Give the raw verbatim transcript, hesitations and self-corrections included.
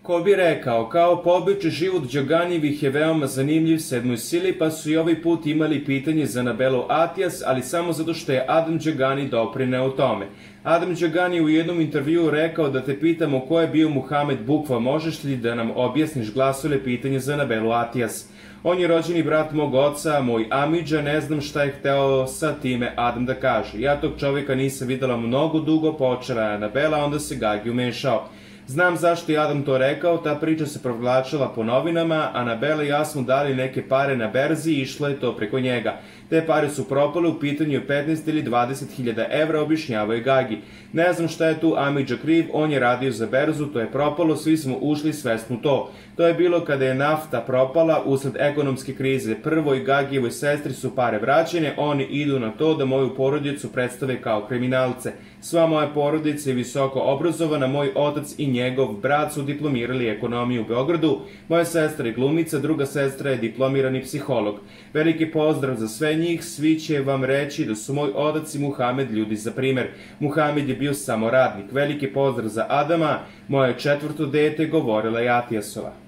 Ko bi rekao, kao po običaju život Đoganijevih je veoma zanimljiv sedmoj sili, pa su i ovaj put imali pitanje za Anabelu Atijas, ali samo zato što je Adam Đogani doprineo tome. Adam Đogani u jednom intervjuu rekao da te pitamo ko je bio Muhamed Bukva, možeš li da nam objasniš glasove pitanje za Anabelu Atijas? On je rođeni brat mog oca, moj amidža, ne znam šta je hteo sa time Adam da kaže. Ja tog čovjeka nisam videla mnogo dugo, počela je Anabela, onda se Gagi umešao. Znam zašto je Adam to rekao, ta priča se provlačila po novinama, Anabela i ja smo dali neke pare na berzi i išlo je to preko njega. Te pare su propale, u pitanju je petnaest ili dvadeset hiljada evra, objašnjavao je Gagi. Ne znam šta je tu amidža kriv, on je radio za berzu, to je propalo, svi smo ušli svesno to. To je bilo kada je nafta propala usled ekonomske krize. Prvoj Gagijevoj sestri su pare vraćene, oni idu na to da moju porodicu predstave kao kriminalce. Sva moja porodica je visoko obrazovana, moj otac i njegov brat su diplomirali ekonomiju u Beogradu, moja sestra je glumica, druga sestra je diplomirani psiholog. Veliki pozdrav za sve njih, svi će vam reći da su moj otac i Muhamed ljudi za primer. Muhamed je bio samo radnik. Veliki pozdrav za Adama, moje četvrto dete, govorila je Atijasova.